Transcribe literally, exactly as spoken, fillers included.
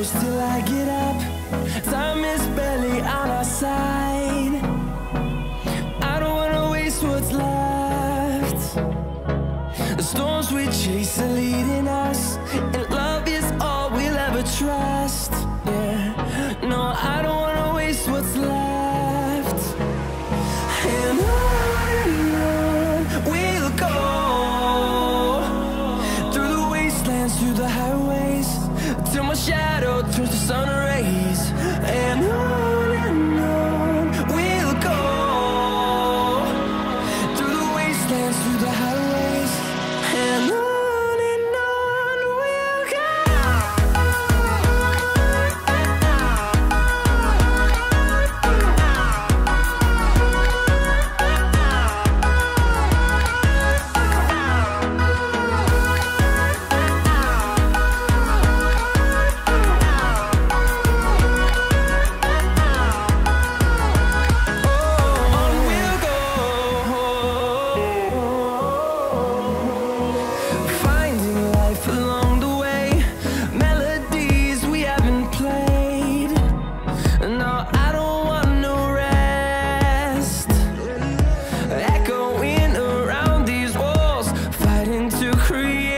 close till I get up. Time is barely on our side. I don't wanna waste what's left. The storms we chase are leading us, and love is all we'll ever trust. Yeah, no, I don't wanna waste what's left. And on and on we'll go, through the wastelands, through the highways, till my shadow turns to sun rays. And on and on we'll go, through the wastelands, through the highways, and on. Create